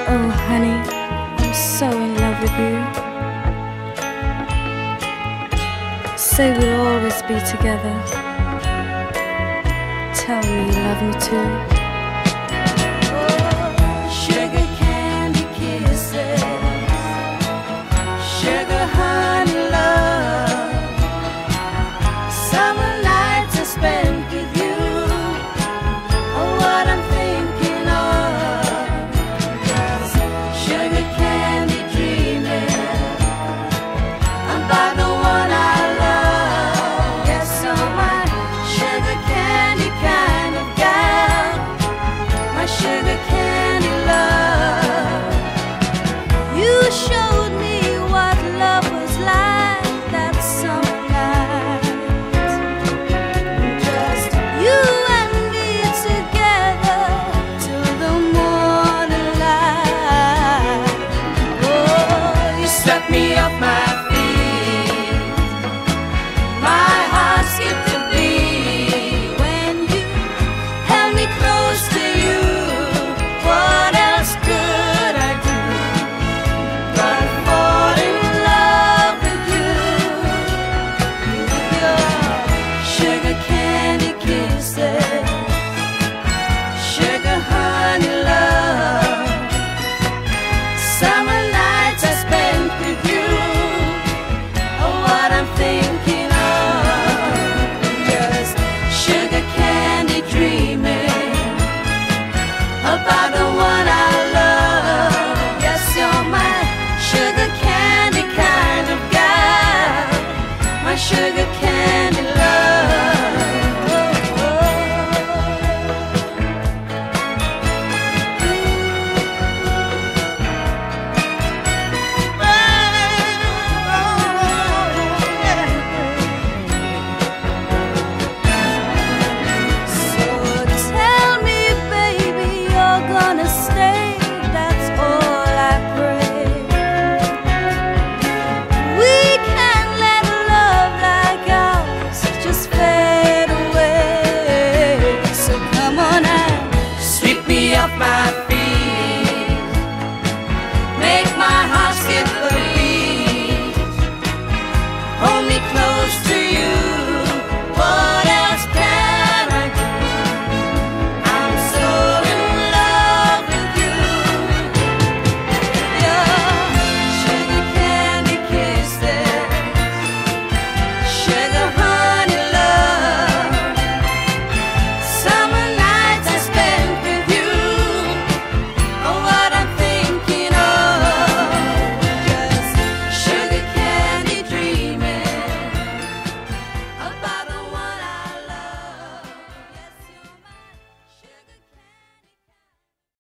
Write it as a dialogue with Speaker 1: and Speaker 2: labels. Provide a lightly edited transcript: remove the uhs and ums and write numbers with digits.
Speaker 1: Oh honey, I'm so in love with you. Say we'll always be together. Tell me you love me too.
Speaker 2: Sugar candy kisses, sugar honey love, summer nights I spent with you. Oh, what I'm thinking of, sugar candy dreaming about the one I love. Yes, so my sugar candy kind of gal, my sugar candy love. You showed me what love was like that summer night. Just you and me together till the morning light. Oh, you set me off my feet, my heart skipped a beat when you held me close to you. What else could I do but fall in love with you? With your sugar candy kisses, sugar honey love, summer nights I spent with you. Oh, what I'm thinking of, just sugar candy dreaming about